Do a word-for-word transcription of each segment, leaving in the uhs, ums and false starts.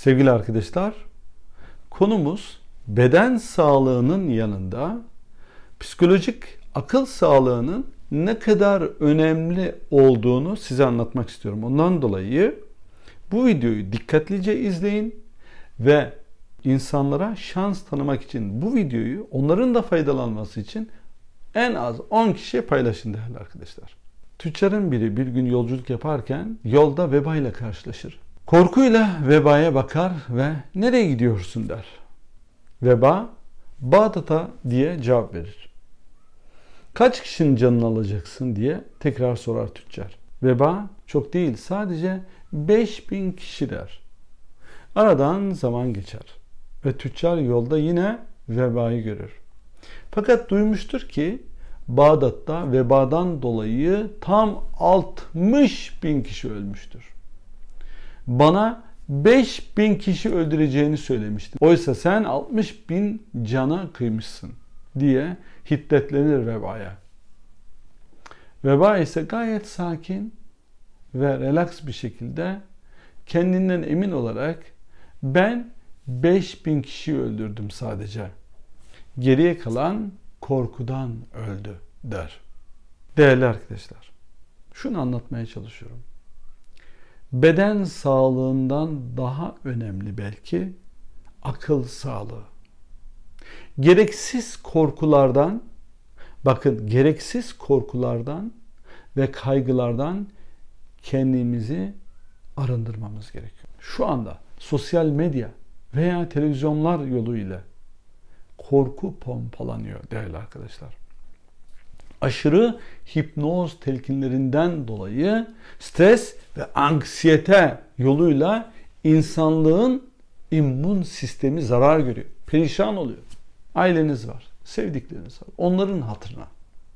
Sevgili arkadaşlar, konumuz beden sağlığının yanında psikolojik akıl sağlığının ne kadar önemli olduğunu size anlatmak istiyorum. Ondan dolayı bu videoyu dikkatlice izleyin ve insanlara şans tanımak için bu videoyu onların da faydalanması için en az on kişiye paylaşın değerli arkadaşlar. Tüccarın biri bir gün yolculuk yaparken yolda veba ile karşılaşır. Korkuyla vebaya bakar ve nereye gidiyorsun der. Veba, Bağdat'a diye cevap verir. Kaç kişinin canını alacaksın diye tekrar sorar tüccar. Veba, çok değil sadece beş bin kişi der. Aradan zaman geçer ve tüccar yolda yine vebayı görür. Fakat duymuştur ki Bağdat'ta vebadan dolayı tam altmış bin kişi ölmüştür. Bana beş bin kişi öldüreceğini söylemiştin. Oysa sen altmış bin cana kıymışsın diye hiddetlenir vebaya. Veba ise gayet sakin ve relax bir şekilde kendinden emin olarak ben beş bin kişi öldürdüm sadece. Geriye kalan korkudan öldü der. Değerli arkadaşlar, şunu anlatmaya çalışıyorum. Beden sağlığından daha önemli belki akıl sağlığı. Gereksiz korkulardan, bakın gereksiz korkulardan ve kaygılardan kendimizi arındırmamız gerekiyor. Şu anda sosyal medya veya televizyonlar yoluyla korku pompalanıyor değerli arkadaşlar. Aşırı hipnoz telkinlerinden dolayı stres ve anksiyete yoluyla insanlığın immün sistemi zarar görüyor. Perişan oluyor. Aileniz var, sevdikleriniz var. Onların hatırına.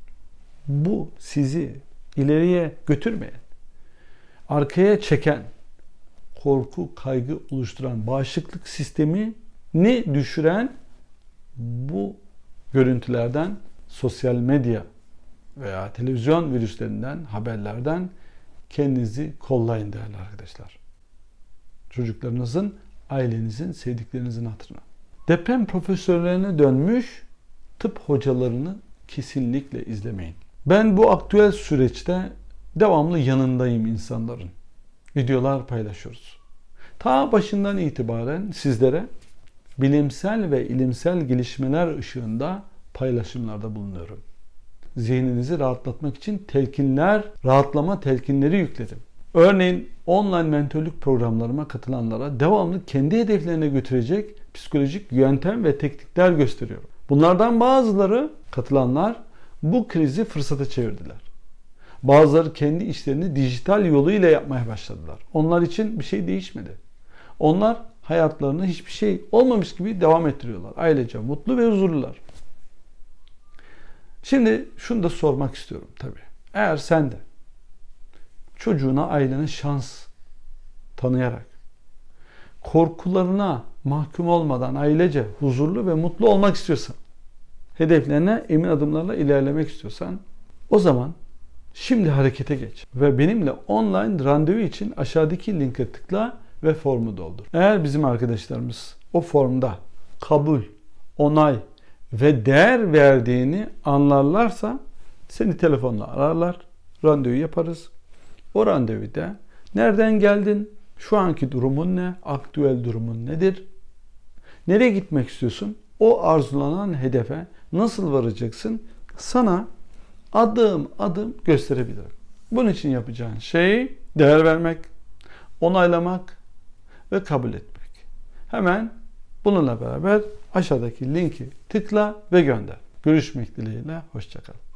Bu sizi ileriye götürmeyen, arkaya çeken, korku, kaygı oluşturan, bağışıklık sistemini düşüren bu görüntülerden, sosyal medya veya televizyon virüslerinden, haberlerden kendinizi kollayın değerli arkadaşlar. Çocuklarınızın, ailenizin, sevdiklerinizin hatırına. Deprem profesörlerine dönmüş tıp hocalarını kesinlikle izlemeyin. Ben bu aktüel süreçte devamlı yanındayım insanların. Videolar paylaşıyoruz. Ta başından itibaren sizlere bilimsel ve ilimsel gelişmeler ışığında paylaşımlarda bulunuyorum. Zihninizi rahatlatmak için telkinler, rahatlama telkinleri yükledim. Örneğin online mentörlük programlarıma katılanlara devamlı kendi hedeflerine götürecek psikolojik yöntem ve teknikler gösteriyorum. Bunlardan bazıları katılanlar bu krizi fırsata çevirdiler. Bazıları kendi işlerini dijital yoluyla yapmaya başladılar. Onlar için bir şey değişmedi. Onlar hayatlarını hiçbir şey olmamış gibi devam ettiriyorlar. Ailece mutlu ve huzurlular. Şimdi şunu da sormak istiyorum tabii. Eğer sen de çocuğuna, ailene şans tanıyarak korkularına mahkum olmadan ailece huzurlu ve mutlu olmak istiyorsan, hedeflerine emin adımlarla ilerlemek istiyorsan, o zaman şimdi harekete geç ve benimle online randevu için aşağıdaki linke tıkla ve formu doldur. Eğer bizim arkadaşlarımız o formda kabul, onay ve değer verdiğini anlarlarsa seni telefonla ararlar, randevu yaparız. O randevuda nereden geldin, şu anki durumun ne, aktüel durumun nedir, nereye gitmek istiyorsun, o arzulanan hedefe nasıl varacaksın, sana adım adım gösterebilirim. Bunun için yapacağın şey değer vermek, onaylamak ve kabul etmek. Hemen bununla beraber aşağıdaki linki tıkla ve gönder. Görüşmek dileğiyle, hoşça kal.